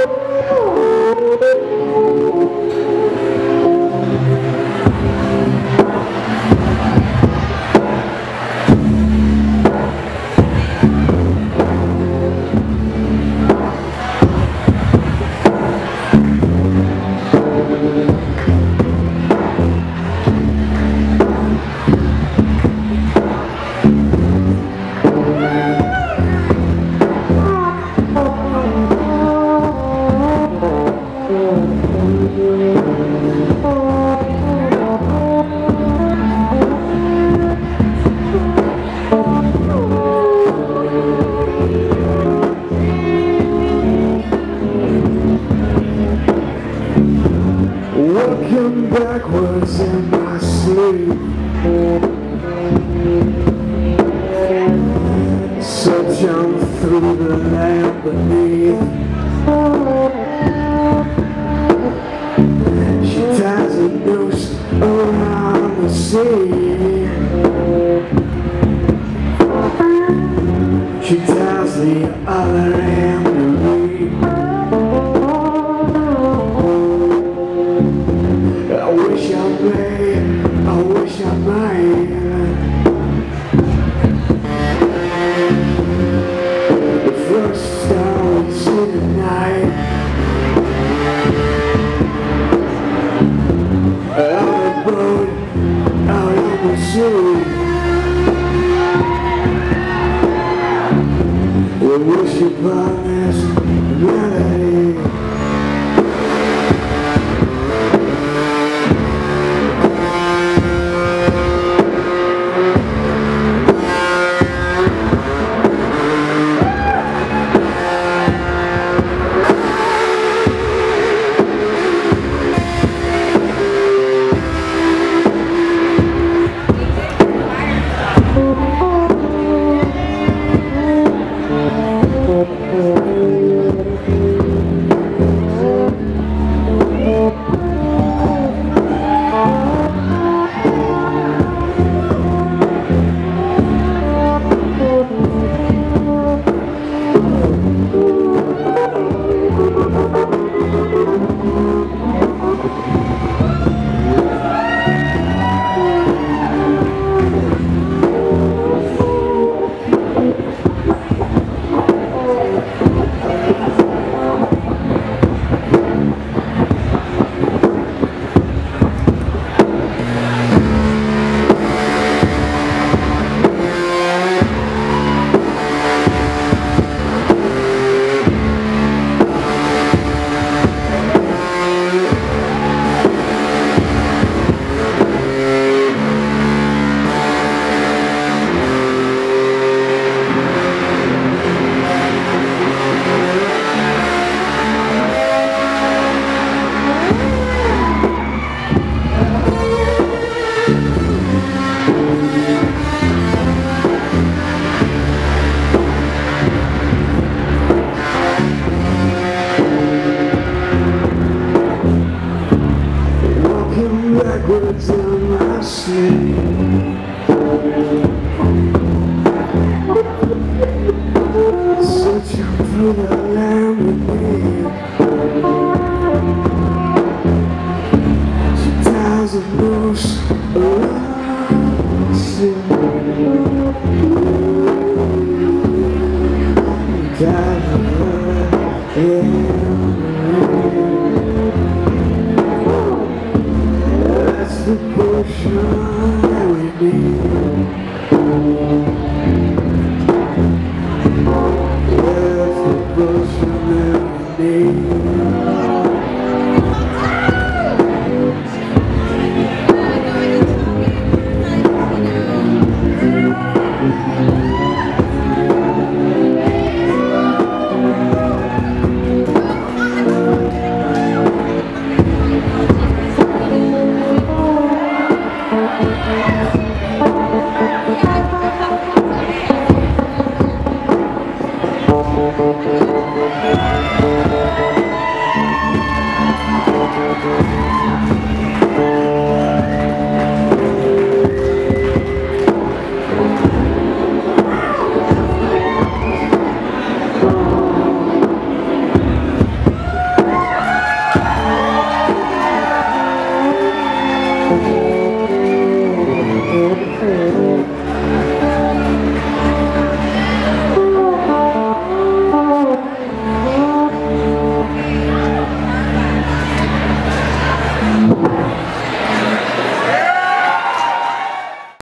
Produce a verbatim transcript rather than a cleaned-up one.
Walking backwards in my sleep, searching through the land beneath. She ties a noose around the sea. She ties the other end to me. I wish I may, I wish I might. The first star we see tonight, out of the boat, out on the sea. We worship on this melody. Backwards in my sleep, searching through the land beneath. She ties a noose around the sea. Got her in the potion that we need. That's the potion that we need. Thank you.